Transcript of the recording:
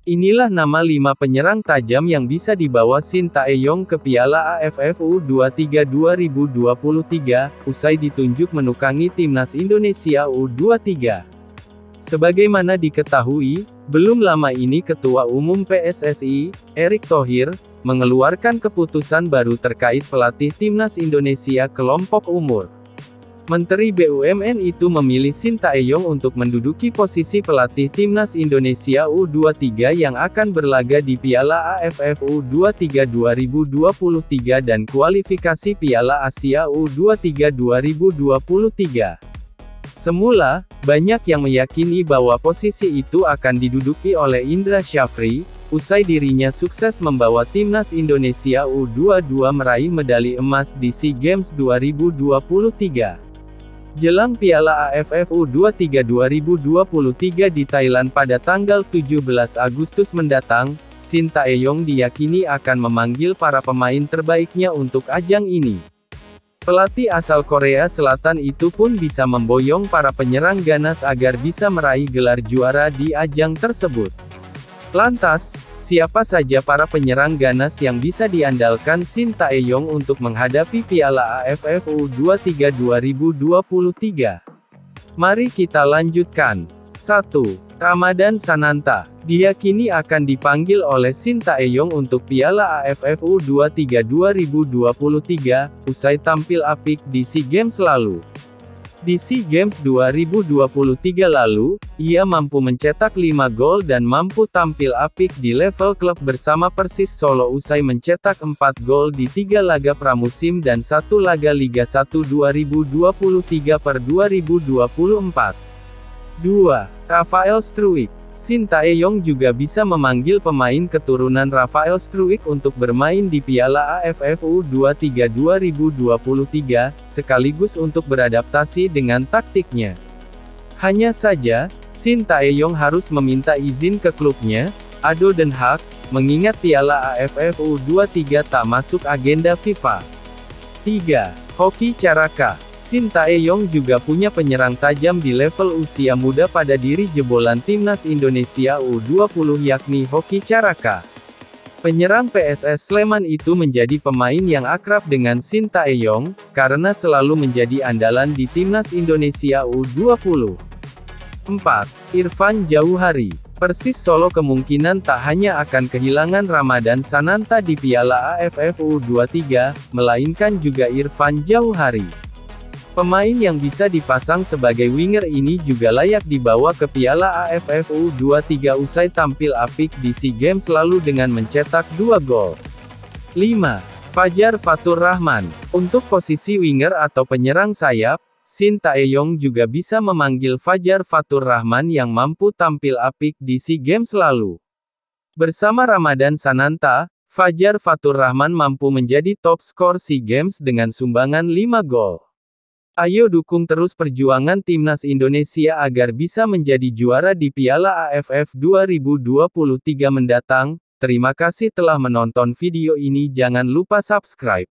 Inilah nama 5 penyerang tajam yang bisa dibawa Shin Tae-yong ke Piala AFF U23 2023, usai ditunjuk menukangi timnas Indonesia U23. Sebagaimana diketahui, belum lama ini Ketua Umum PSSI, Erick Thohir, mengeluarkan keputusan baru terkait pelatih timnas Indonesia kelompok umur. Menteri BUMN itu memilih Shin Tae-yong untuk menduduki posisi pelatih timnas Indonesia U23 yang akan berlaga di Piala AFF U23 2023 dan kualifikasi Piala Asia U23 2023. Semula, banyak yang meyakini bahwa posisi itu akan diduduki oleh Indra Syafri, usai dirinya sukses membawa timnas Indonesia U22 meraih medali emas di SEA Games 2023. Jelang Piala AFF U23 2023 di Thailand pada tanggal 17 Agustus mendatang, Shin Tae-yong diyakini akan memanggil para pemain terbaiknya untuk ajang ini. Pelatih asal Korea Selatan itu pun bisa memboyong para penyerang ganas agar bisa meraih gelar juara di ajang tersebut. Lantas, siapa saja para penyerang ganas yang bisa diandalkan Shin Tae-yong untuk menghadapi Piala AFF U23 2023? Mari kita lanjutkan. 1. Ramadan Sananta diyakini akan dipanggil oleh Shin Tae-yong untuk Piala AFF U23 2023, usai tampil apik di SEA Games lalu. Di SEA Games 2023 lalu, ia mampu mencetak 5 gol dan mampu tampil apik di level klub bersama Persis Solo usai mencetak 4 gol di 3 laga pramusim dan 1 laga Liga 1 2023/2024. 2. Rafael Struijk. Shin Tae-yong juga bisa memanggil pemain keturunan Rafael Struijk untuk bermain di Piala AFF U23 2023, sekaligus untuk beradaptasi dengan taktiknya. Hanya saja, Shin Tae-yong harus meminta izin ke klubnya, ADO Den Haag, mengingat Piala AFF U23 tak masuk agenda FIFA. 3. Hoki Caraka. Shin Tae-yong juga punya penyerang tajam di level usia muda pada diri jebolan timnas Indonesia U20 yakni Hoki Caraka. Penyerang PSS Sleman itu menjadi pemain yang akrab dengan Shin Tae-yong, karena selalu menjadi andalan di timnas Indonesia U20. 4. Irfan Jauhari. Persis Solo kemungkinan tak hanya akan kehilangan Ramadan Sananta di Piala AFF U23, melainkan juga Irfan Jauhari. Pemain yang bisa dipasang sebagai winger ini juga layak dibawa ke Piala AFF U23 usai tampil apik di SEA Games lalu dengan mencetak 2 gol. 5. Fajar Fatur Rahman. Untuk posisi winger atau penyerang sayap, Shin Tae-yong juga bisa memanggil Fajar Fatur Rahman yang mampu tampil apik di SEA Games lalu. Bersama Ramadan Sananta, Fajar Fatur Rahman mampu menjadi top skor SEA Games dengan sumbangan 5 gol. Ayo dukung terus perjuangan timnas Indonesia agar bisa menjadi juara di Piala AFF 2023 mendatang. Terima kasih telah menonton video ini, jangan lupa subscribe.